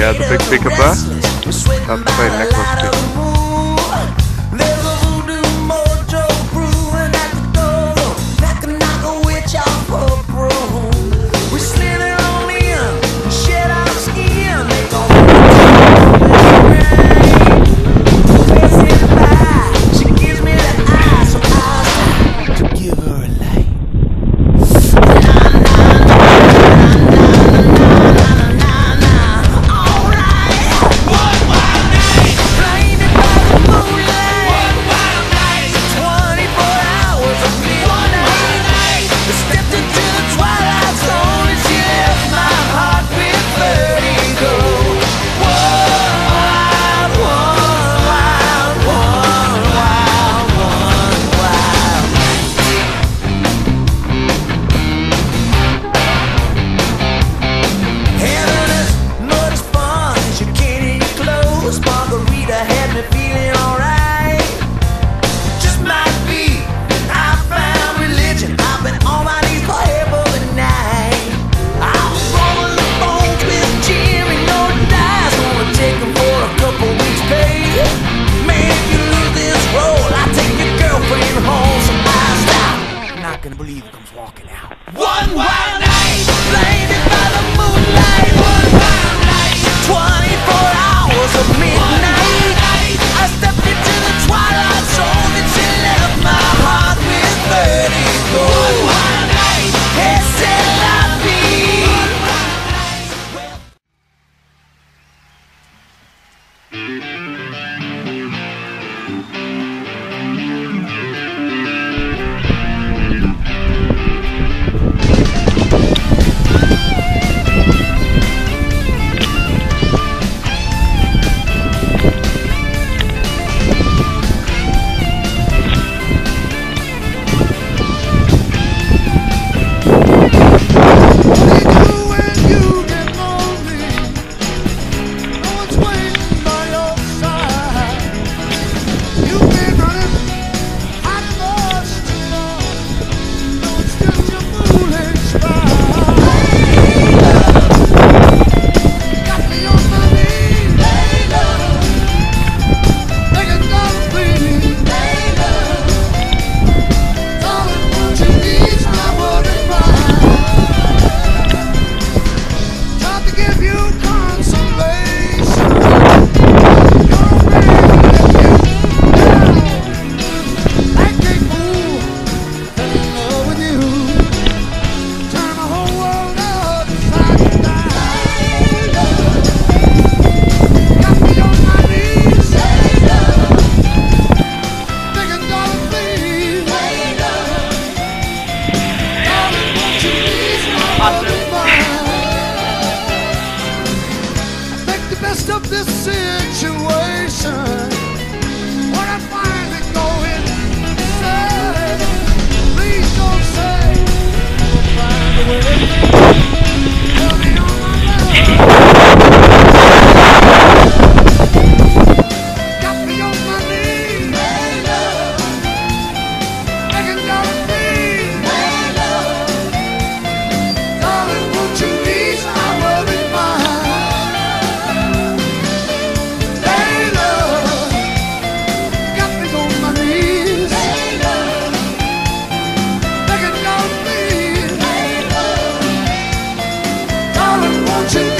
Yeah, the big peekaboo. That's the very necklace. Gonna believe who comes walking out. One wild night, blinded by the moonlight. One wild night, 24 hours of midnight. I stepped into the twilight zone and she left my heart with vertigo. One wild night, c'est la vie. Of this situation, what I finally go inside, please don't say, find a way, tell me on my love, got me on my knees, hey love, begging down me, hey love, darling, won't you ease my worried mind? Won't you